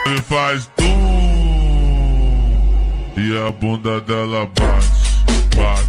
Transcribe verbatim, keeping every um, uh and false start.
e faz tum, e a bunda dela bate, bate.